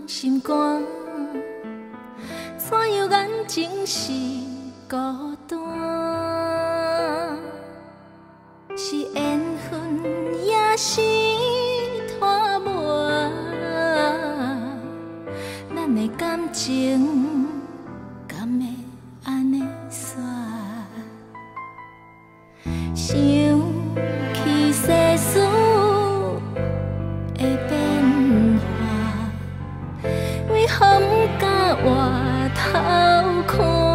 心肝，怎样眼睛是孤单？是缘分也是拖磨，咱的感情敢会安尼煞？想起世事的变化，为何不敢回头看？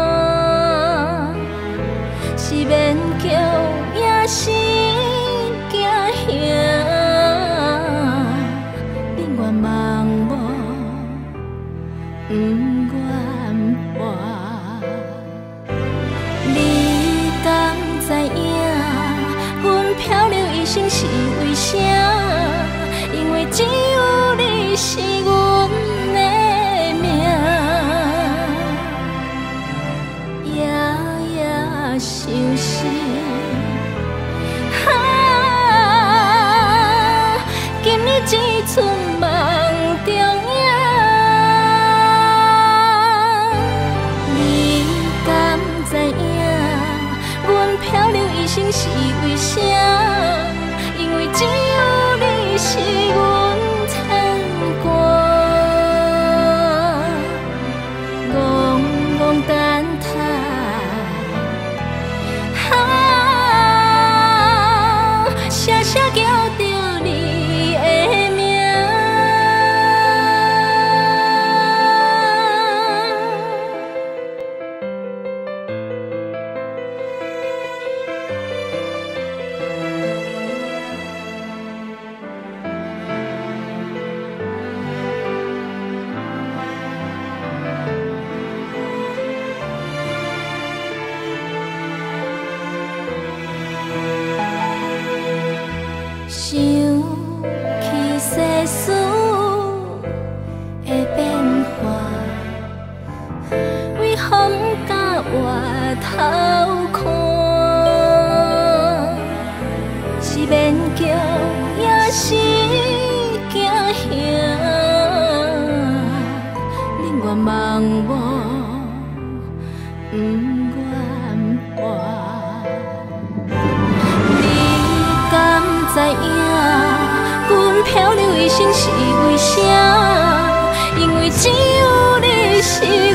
是勉强也是惊吓，宁愿盲目，不愿活。你敢知影？阮漂流一生是为啥？因为只有你是阮的命，夜夜相思。今日只剩梦中影。你敢知影？阮漂流一生是为啥？因为只有你是阮牵挂。戆戆等待，声声叫着你的名。想起世事的变化，为何不敢回头看？是勉强也是惊吓，宁愿盲目，不愿活。敢知影？阮漂流一生是为啥？因为只有你是。